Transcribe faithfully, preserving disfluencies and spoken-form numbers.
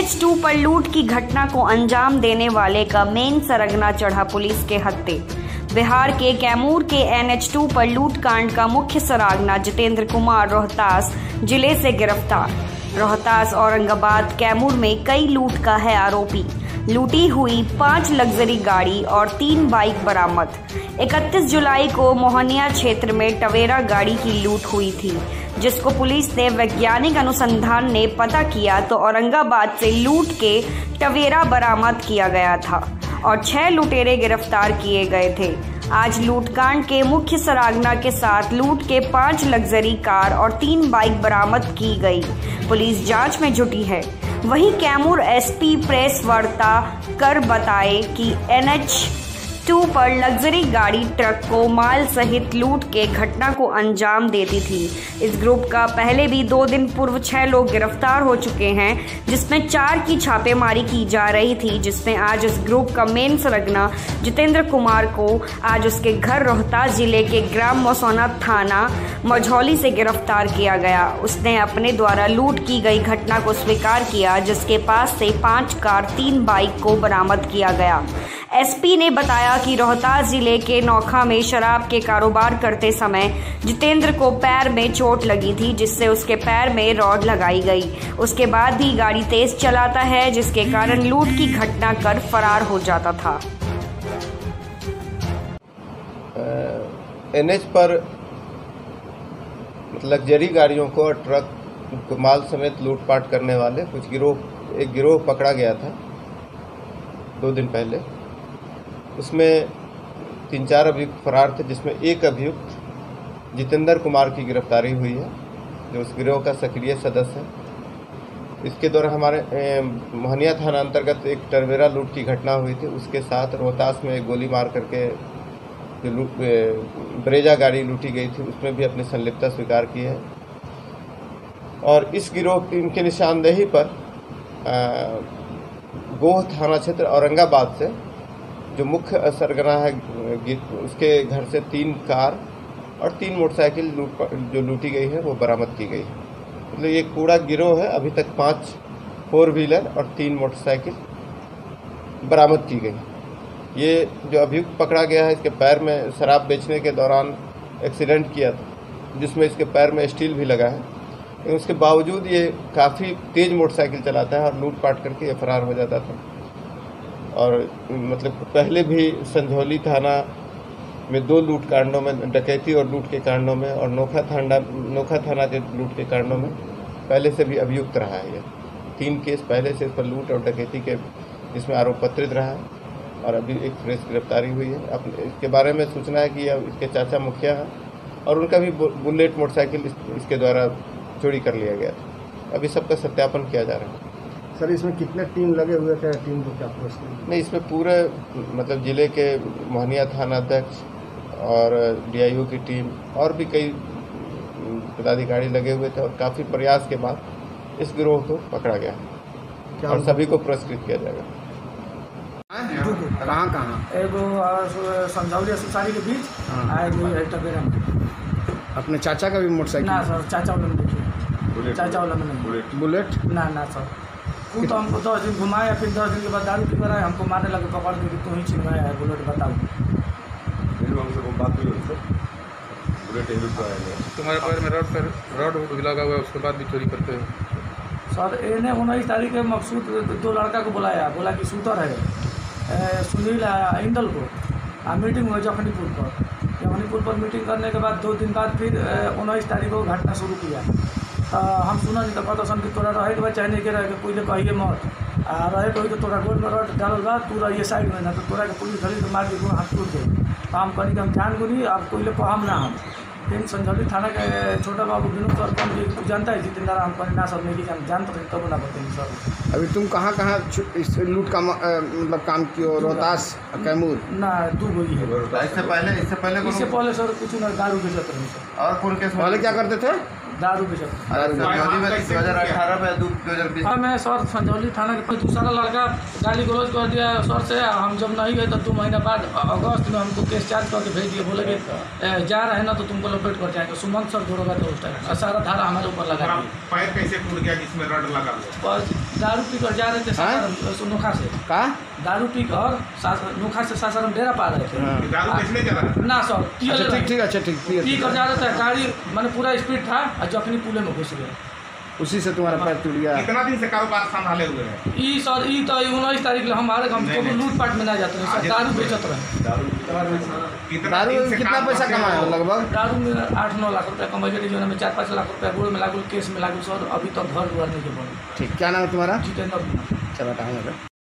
N H two पर लूट की घटना को अंजाम देने वाले का मेन सरगना चढ़ा पुलिस के हत्थे। बिहार के कैमूर के एन एच टू पर लूट कांड का मुख्य सरागना जितेंद्र कुमार रोहतास जिले से गिरफ्तार। रोहतास, औरंगाबाद, कैमूर में कई लूट का है आरोपी। लूटी हुई पांच लग्जरी गाड़ी और तीन बाइक बरामद। इकतीस जुलाई को मोहनिया क्षेत्र में टवेरा गाड़ी की लूट हुई थी, जिसको पुलिस ने वैज्ञानिक अनुसंधान ने पता किया तो औरंगाबाद से लूट के टवेरा बरामद किया गया था और छह लुटेरे गिरफ्तार किए गए थे। आज लूटकांड के मुख्य सरागना के साथ लूट के पांच लग्जरी कार और तीन बाइक बरामद की गई। पुलिस जांच में जुटी है। वहीं कैमूर एस पी प्रेस वार्ता कर बताए कि एन एच टू पर लग्जरी गाड़ी ट्रक को माल सहित लूट के घटना को अंजाम देती थी। इस ग्रुप का पहले भी दो दिन पूर्व छह लोग गिरफ्तार हो चुके हैं, जिसमें चार की छापेमारी की जा रही थी, जिसमें आज इस ग्रुप का मेन सरगना जितेंद्र कुमार को आज उसके घर रोहतास जिले के ग्राम मसौना थाना मझौली से गिरफ्तार किया गया। उसने अपने द्वारा लूट की गई घटना को स्वीकार किया, जिसके पास से पांच कार तीन बाइक को बरामद किया गया। एस पी ने बताया कि रोहतास जिले के नौखा में शराब के कारोबार करते समय जितेंद्र को पैर में चोट लगी थी, जिससे उसके पैर में रॉड लगाई गई। उसके बाद भी गाड़ी तेज चलाता है, जिसके कारण लूट की घटना कर फरार हो जाता था। एन एच पर लग्जरी गाड़ियों को और ट्रक को माल समेत लूटपाट करने वाले कुछ गिरोह एक गिरोह पकड़ा गया था दो दिन पहले। उसमें तीन चार अभियुक्त फरार थे, जिसमें एक अभियुक्त जितेंद्र कुमार की गिरफ्तारी हुई है, जो उस गिरोह का सक्रिय सदस्य है। इसके दौरान हमारे मोहनिया थाना अंतर्गत एक टवेरा लूट की घटना हुई थी। उसके साथ रोहतास में एक गोली मार करके जो ब्रेजा गाड़ी लूटी गई थी, उसमें भी अपनी संलिप्तता स्वीकार की है। और इस गिरोह की इनकी निशानदेही पर गोह थाना क्षेत्र औरंगाबाद से जो मुख्य सरगना है, उसके घर से तीन कार और तीन मोटरसाइकिल लूट जो लूटी गई है वो बरामद की गई है। मतलब ये पूरा गिरोह है। अभी तक पांच फोर व्हीलर और तीन मोटरसाइकिल बरामद की गई। ये जो अभियुक्त पकड़ा गया है, इसके पैर में शराब बेचने के दौरान एक्सीडेंट किया था, जिसमें इसके पैर में स्टील भी लगा है। लेकिन उसके बावजूद ये काफ़ी तेज़ मोटरसाइकिल चलाता है और लूटपाट करके ये फरार हो जाता था। और मतलब पहले भी संझौली थाना में दो लूट कांडों में, डकैती और लूट के कांडों में, और नोखा थाना नोखा थाना के लूट के कांडों में पहले से भी अभियुक्त रहा है। ये तीन केस पहले से इस पर लूट और डकैती के इसमें आरोप पत्रित रहा है और अभी एक फ्रेश गिरफ्तारी हुई है। अपने इसके बारे में सूचना है कि इसके चाचा मुखिया हैं और उनका भी बुलेट मोटरसाइकिल इस, इसके द्वारा चोरी कर लिया गया था। अभी सबका सत्यापन किया जा रहा है। सर, इसमें कितने टीम लगे हुए थे? टीम को क्या पूछते? नहीं, इसमें पूरे मतलब जिले के मोहनिया थाना अध्यक्ष और डी आई ओ की टीम और भी कई पदाधिकारी लगे हुए थे और काफ़ी प्रयास के बाद इस गिरोह को पकड़ा गया और सभी को पुरस्कृत किया जाएगा। कहाँ कहाँ? एगो संझौली सुसारी के बीच, टवेरा में। अपने चाचा का भी मोटरसाइकिल? ना सर, चाचा वाला में देखिए, चाचा वाला में नहीं। बुलेट? ना ना सर, वो तो हमको दस दिन घुमाया, फिर दस दिन के बाद दारू पी कर आए, हमको मारने लगे, पकड़ के कि तू ही छिनवाया है बुलेट, बताओ। बात हुई बुलेट तुम्हारे पैर में रॉड पर रॉड भी लगा हुआ है, उसके बाद भी चोरी करते हो? सर, इन्हें उन्नीस तारीख के मकसूद दो लड़का को बुलाया, बोला कि शूटर है सुनील इंदल को, आ मीटिंग हुई जखनीपुर पर। जखनीपुर पर मीटिंग करने के बाद दो दिन बाद फिर उन्नीस तारीख को घटना शुरू किया। तो हम सुना नहीं तो कहता सन कि तोरा रहे के चाहे नहीं के रहे, पहले कहिए मत आ रहे तो तो तोरा गोल में रॉड डालल बा, तू रहिए साइड में, ना तो तोरा के पुलिस धरी तो मार के हाथ टूट गए। तो हम कहीं हम ध्यान गुनी, अब पहले कहम ना हम फिर संझौली थाना के छोटा बाबू विनोद सर कौन तू जानता है जितेंद्र, हम कहीं ना सब नहीं जान जानते थे तब ना बताएंगे सर। अभी तुम कहाँ कहाँ इस लूट का मतलब काम किया? रोहतास, कैमूर? ना दो गई है। इससे पहले इससे पहले इससे पहले सर कुछ ना दारू बेचते रहे सर। और कौन केस पहले क्या करते थे? दारू बेचते। दो हज़ार अठारह में दो हज़ार बीस हाँ, मैं सर संझौली थाना के दूसरा लड़का गाली गलौज कर दिया सर से। हम जब नहीं गए तो दो महीना बाद अगस्त में हमको केस चार्ज करके भेज दिए, बोले कि जा रहे हैं ना तो तुमको लपेट कर जाएंगे। सुमंत सर जोड़ोगा तो उस टाइम सारा धारा हमारे ऊपर लगा। पैर कैसे टूट गया जिसमें रड लगा? दारू पी कर जा रहे थे सासाराम नोखा से का दारू पी कर सास- नोखा से सासाराम डेरा पा रहे थे हाँ। दारू बेचने चला ना सर पियल अच्छा रहे। ठीक ठीक अच्छा ठीक पी ठीक कर जा रहे थे गाड़ी मैंने पूरा स्पीड था और जखनी पुले में घुस गए। उसी से तुम्हारा पैर टूट गया। कितना दिन से कारोबार संभाले हुए हैं? ई सर ई तो उन्नीस तारीख ले हमारे हम को लूट पाट में ना जाते हैं सर दारू बेचत रहे। कितना दारू दिन में से कितना काम पैसा करते कमाए हो हो? लगभग? दारू में आठ नौ लाख रुपया कमाई गई जो में चार पाँच लाख रुपया गोड़ में लागू केस में लागू सर अभी तक घर दुआर नहीं के बने। ठीक क्या नाम है तुम्हारा? जितेंद्र कुमार। चलो बताएंगे।